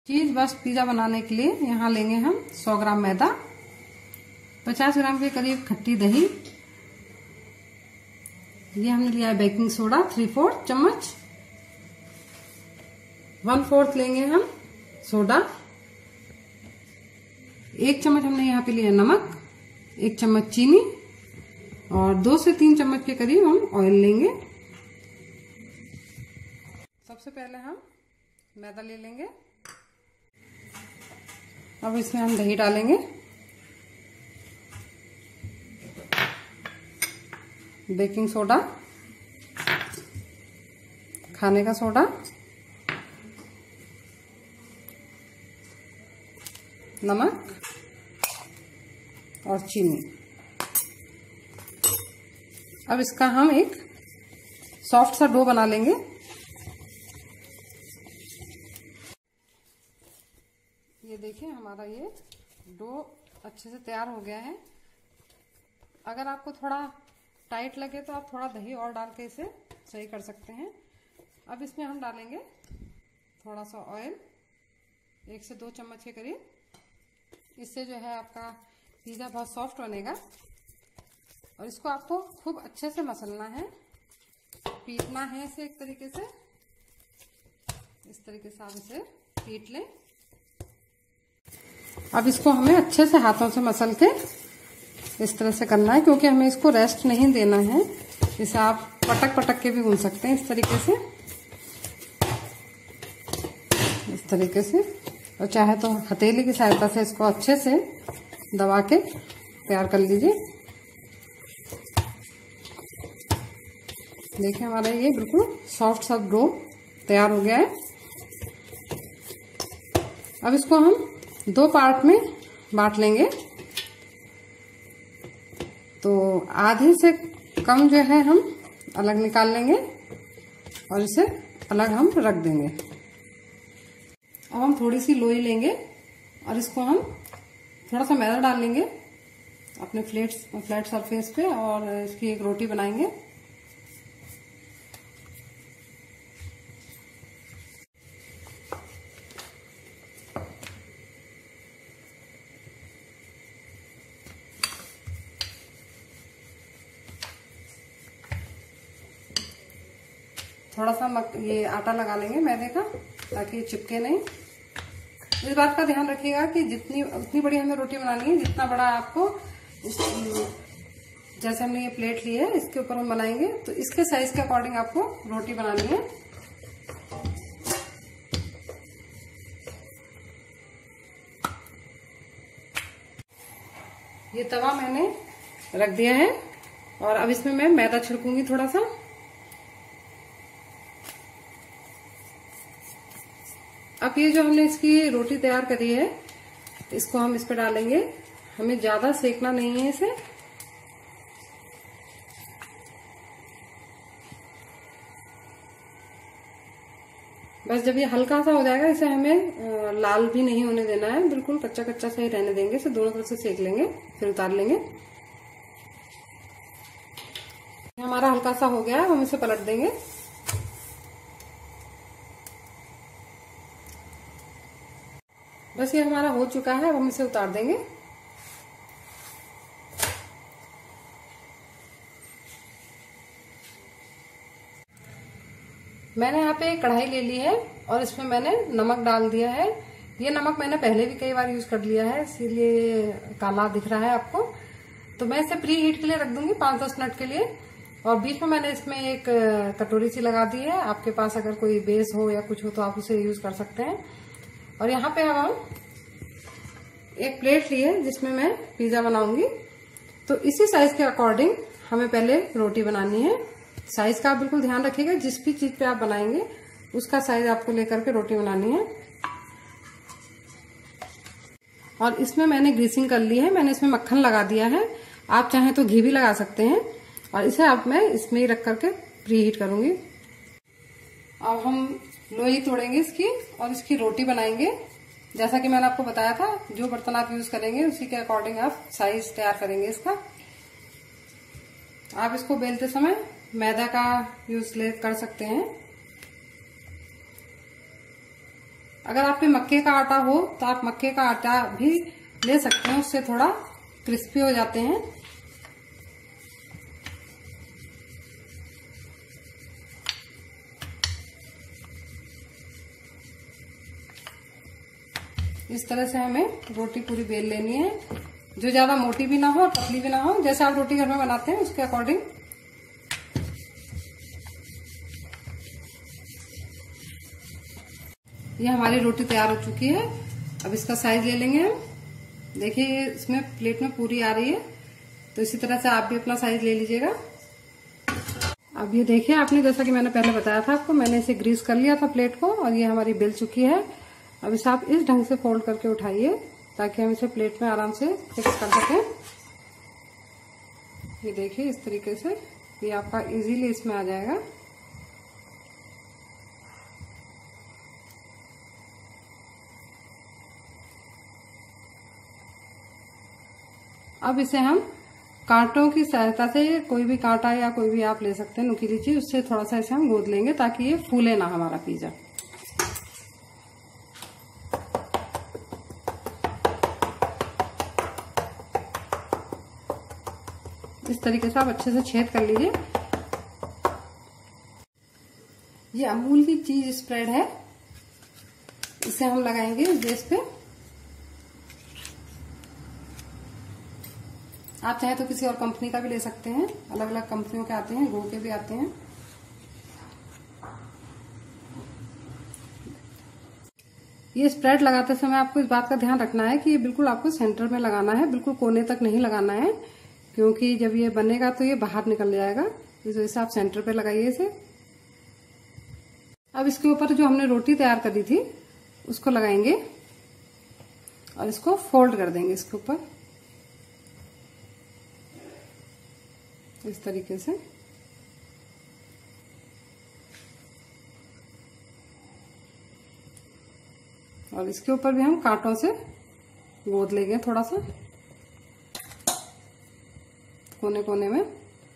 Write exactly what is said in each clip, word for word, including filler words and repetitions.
चीज बस पिज्जा बनाने के लिए यहाँ लेंगे हम सौ ग्राम मैदा, पचास ग्राम के करीब खट्टी दही, ये हमने लिया है बेकिंग सोडा थ्री फोर्थ चम्मच, वन फोर्थ लेंगे हम सोडा, एक चम्मच हमने यहाँ पे लिया नमक, एक चम्मच चीनी और दो से तीन चम्मच के करीब हम ऑयल लेंगे। सबसे पहले हम मैदा ले लेंगे। अब इसमें हम दही डालेंगे, बेकिंग सोडा, खाने का सोडा, नमक और चीनी। अब इसका हम एक सॉफ्ट सा डो बना लेंगे। ये देखिए हमारा ये डो अच्छे से तैयार हो गया है। अगर आपको थोड़ा टाइट लगे तो आप थोड़ा दही और डाल के इसे सही कर सकते हैं। अब इसमें हम डालेंगे थोड़ा सा ऑयल, एक से दो चम्मच के करीब। इससे जो है आपका पिज़्ज़ा बहुत सॉफ्ट बनेगा और इसको आपको खूब अच्छे से मसलना है, पीटना है इसे एक तरीके से। इस तरीके से आप इसे पीट लें। अब इसको हमें अच्छे से हाथों से मसल के इस तरह से करना है, क्योंकि हमें इसको रेस्ट नहीं देना है। इसे आप पटक पटक के भी गूंथ सकते हैं इस तरीके से, इस तरीके से, और चाहे तो हथेली की सहायता से इसको अच्छे से दबा के तैयार कर लीजिए। देखिए हमारा ये बिल्कुल सॉफ्ट सा डो तैयार हो गया है। अब इसको हम दो पार्ट में बांट लेंगे। तो आधे से कम जो है हम अलग निकाल लेंगे और इसे अलग हम रख देंगे। अब हम थोड़ी सी लोई लेंगे और इसको हम थोड़ा सा मैदा डाल लेंगे अपने फ्लैट फ्लैट सरफेस पे और इसकी एक रोटी बनाएंगे। थोड़ा सा मक, ये आटा लगा लेंगे मैदे का, ताकि चिपके नहीं। इस बात का ध्यान रखिएगा कि जितनी उतनी बड़ी हमें रोटी बनानी है, जितना बड़ा आपको इस, जैसे हमने ये प्लेट ली है इसके ऊपर हम बनाएंगे, तो इसके साइज के अकॉर्डिंग आपको रोटी बनानी है। ये तवा मैंने रख दिया है और अब इसमें मैं मैदा छिड़कूंगी थोड़ा सा। अब ये जो हमने इसकी रोटी तैयार करी है, इसको हम इस पे डालेंगे। हमें ज्यादा सेकना नहीं है इसे। बस जब ये हल्का सा हो जाएगा, इसे हमें लाल भी नहीं होने देना है, बिल्कुल कच्चा कच्चा सा ही रहने देंगे। इसे दोनों तरफ से सेक लेंगे, फिर उतार लेंगे। हमारा हल्का सा हो गया है, हम इसे पलट देंगे। बस ये हमारा हो चुका है, अब हम इसे उतार देंगे। मैंने यहाँ पे कढ़ाई ले ली है और इसमें मैंने नमक डाल दिया है। ये नमक मैंने पहले भी कई बार यूज कर लिया है, इसीलिए काला दिख रहा है आपको। तो मैं इसे प्री हीट के लिए रख दूंगी पांच दस मिनट के लिए। और बीच में मैंने इसमें एक कटोरी सी लगा दी है। आपके पास अगर कोई बेस हो या कुछ हो तो आप उसे यूज कर सकते हैं। और यहाँ पे हम एक प्लेट ली है जिसमें मैं पिज्जा बनाऊंगी। तो इसी साइज के अकॉर्डिंग हमें पहले रोटी बनानी है। साइज का आप बिल्कुल ध्यान रखिएगा, जिस भी चीज पे आप बनाएंगे उसका साइज आपको लेकर के रोटी बनानी है। और इसमें मैंने ग्रीसिंग कर ली है, मैंने इसमें मक्खन लगा दिया है। आप चाहें तो घी भी लगा सकते हैं। और इसे अब मैं इसमें ही रख करके प्री हीट करूंगी। अब हम लोई तोड़ेंगे इसकी और इसकी रोटी बनाएंगे। जैसा कि मैंने आपको बताया था, जो बर्तन आप यूज करेंगे उसी के अकॉर्डिंग आप साइज तैयार करेंगे इसका। आप इसको बेलते समय मैदा का यूज ले कर सकते हैं। अगर आप पे मक्के का आटा हो तो आप मक्के का आटा भी ले सकते हैं, उससे थोड़ा क्रिस्पी हो जाते हैं। इस तरह से हमें रोटी पूरी बेल लेनी है, जो ज्यादा मोटी भी ना हो और पतली भी ना हो, जैसे आप रोटी घर में बनाते हैं उसके अकॉर्डिंग। ये हमारी रोटी तैयार हो चुकी है। अब इसका साइज ले लेंगे हम। देखिए ये इसमें प्लेट में पूरी आ रही है, तो इसी तरह से आप भी अपना साइज ले लीजिएगा। अब ये देखिए, आपने जैसा कि मैंने पहले बताया था आपको, मैंने इसे ग्रीस कर लिया था प्लेट को, और ये हमारी बेल चुकी है। अब इसे आप इस ढंग से फोल्ड करके उठाइए ताकि हम इसे प्लेट में आराम से फिक्स कर सकें। ये देखिए इस तरीके से ये आपका इजीली इसमें आ जाएगा। अब इसे हम कांटों की सहायता से, कोई भी कांटा या कोई भी आप ले सकते हैं नुकीली चीज, उससे थोड़ा सा इसे हम गोद लेंगे ताकि ये फूले ना हमारा पिज्जा। इस तरीके से आप अच्छे से छेद कर लीजिए। ये अमूल की चीज स्प्रेड है, इसे हम लगाएंगे इस बेस पे। आप चाहे तो किसी और कंपनी का भी ले सकते हैं, अलग अलग कंपनियों के आते हैं, गो के भी आते हैं। ये स्प्रेड लगाते समय आपको इस बात का ध्यान रखना है कि ये बिल्कुल आपको सेंटर में लगाना है, बिल्कुल कोने तक नहीं लगाना है, क्योंकि जब ये बनेगा तो ये बाहर निकल जाएगा। इस वजह से आप सेंटर पे लगाइए इसे। अब इसके ऊपर जो हमने रोटी तैयार करी थी उसको लगाएंगे और इसको फोल्ड कर देंगे इसके ऊपर इस तरीके से। और इसके ऊपर भी हम कांटों से गोद लेंगे थोड़ा सा कोने कोने में।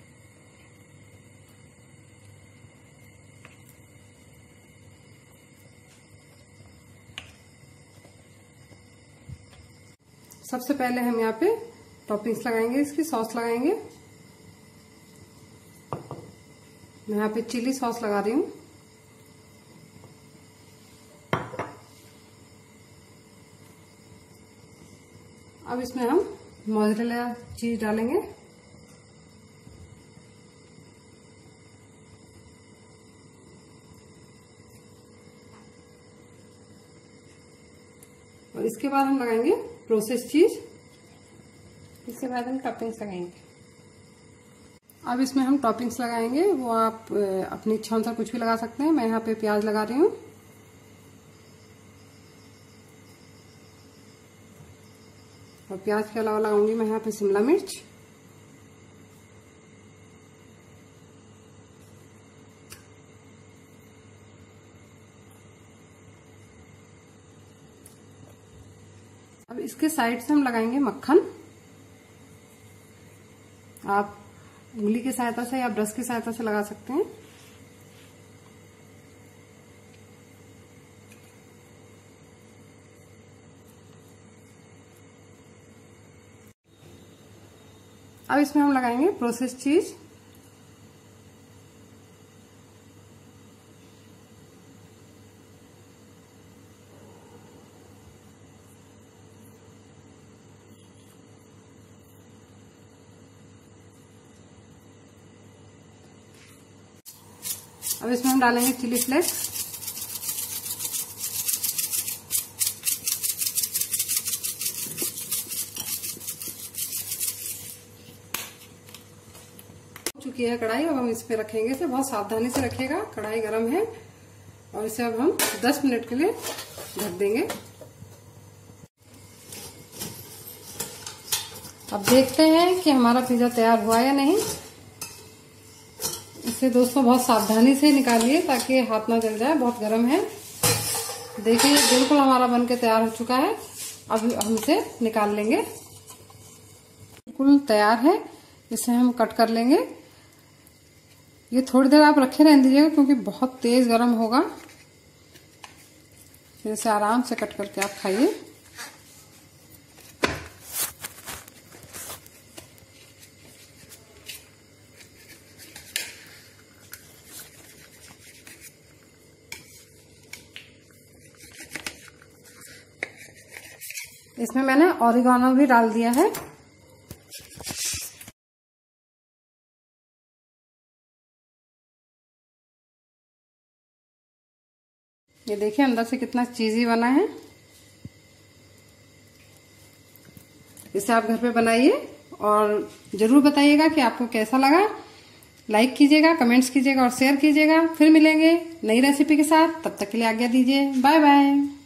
सबसे पहले हम यहाँ पे टॉपिंग्स लगाएंगे, इसकी सॉस लगाएंगे। मैं यहाँ पे चिली सॉस लगा रही हूँ। अब इसमें हम मोज़रेला चीज डालेंगे। और इसके बाद हम लगाएंगे प्रोसेस चीज। इसके बाद हम टॉपिंग्स लगाएंगे। अब इसमें हम टॉपिंग्स लगाएंगे, वो आप अपनी इच्छा अनुसार कुछ भी लगा सकते हैं। मैं यहाँ पे प्याज लगा रही हूँ। और प्याज के अलावा लगाऊंगी मैं यहाँ पे शिमला मिर्च। अब इसके साइड से हम लगाएंगे मक्खन। आप उंगली की सहायता से या ब्रश की सहायता से लगा सकते हैं। अब इसमें हम लगाएंगे प्रोसेस चीज। अब इसमें हम डालेंगे चिली फ्लेक्स। चुकी है कढ़ाई, अब हम इस पे रखेंगे। इसे बहुत सावधानी से रखिएगा, कढ़ाई गरम है। और इसे अब हम दस मिनट के लिए ढक देंगे। अब देखते हैं कि हमारा पिज्जा तैयार हुआ या नहीं। इसे दोस्तों बहुत सावधानी से निकालिए ताकि हाथ ना जल जाए, बहुत गर्म है। देखिए बिल्कुल हमारा बनके तैयार हो चुका है। अब हम इसे निकाल लेंगे। बिल्कुल तैयार है, इसे हम कट कर लेंगे। ये थोड़ी देर आप रखे रहने दीजिएगा क्योंकि बहुत तेज गर्म होगा। फिर इसे आराम से कट करके आप खाइए। इसमें मैंने ऑरिगानो भी डाल दिया है। ये देखिए अंदर से कितना चीज़ी बना है। इसे आप घर पे बनाइए और जरूर बताइएगा कि आपको कैसा लगा। लाइक कीजिएगा, कमेंट्स कीजिएगा और शेयर कीजिएगा। फिर मिलेंगे नई रेसिपी के साथ, तब तक के लिए आज्ञा दीजिए। Bye bye.